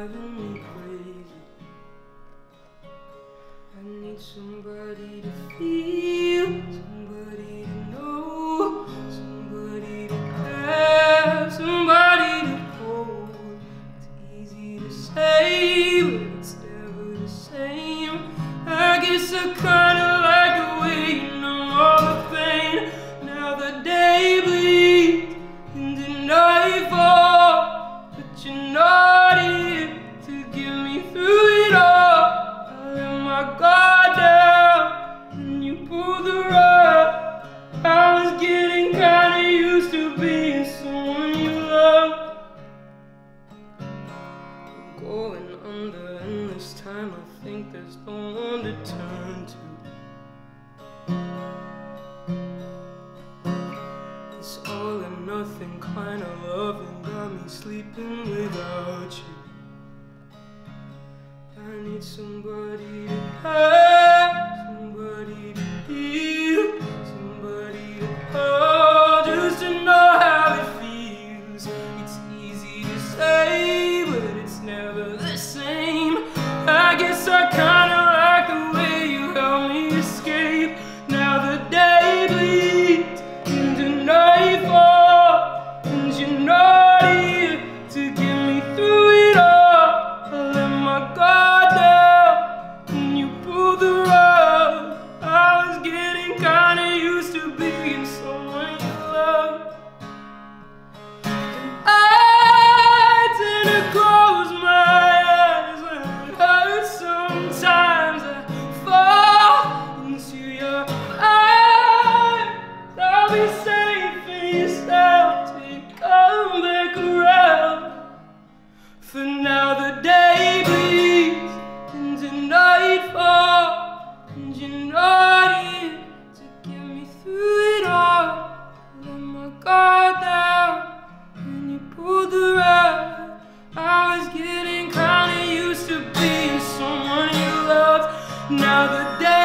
driving me crazy. I need somebody to feel, somebody to know, somebody to have, somebody to hold. It's easy to say, but it's never the same. I guess I kinda like the way you know all the pain. Now the day bleeds into nightfall, but you're not here to get me through it all. I let my guard down and you pulled the rug. I was getting kinda used to being someone you love. I'm going under, and this time I think there's no one to turn to. This all or nothing kind of loving got me sleeping without you. I need somebody to have, somebody to heal, somebody to hold, just to know how it feels. It's easy to say, but it's never the same. I guess I kinda like the way you help me escape. Now the day bleeds into nightfall, and you're not here to get me through it all. I let my guard down and you pulled the rug. I was getting kinda used to being someone you love. And I tend to close my eyes when it hurts. Sometimes I fall into your eyes. I'll be safe in yourself till you come back around. For now the day bleeds into nightfall, and you're not here to get me through it all. I let my guard down and you pulled the rug. I was getting kinda used to being someone you loved. Now the day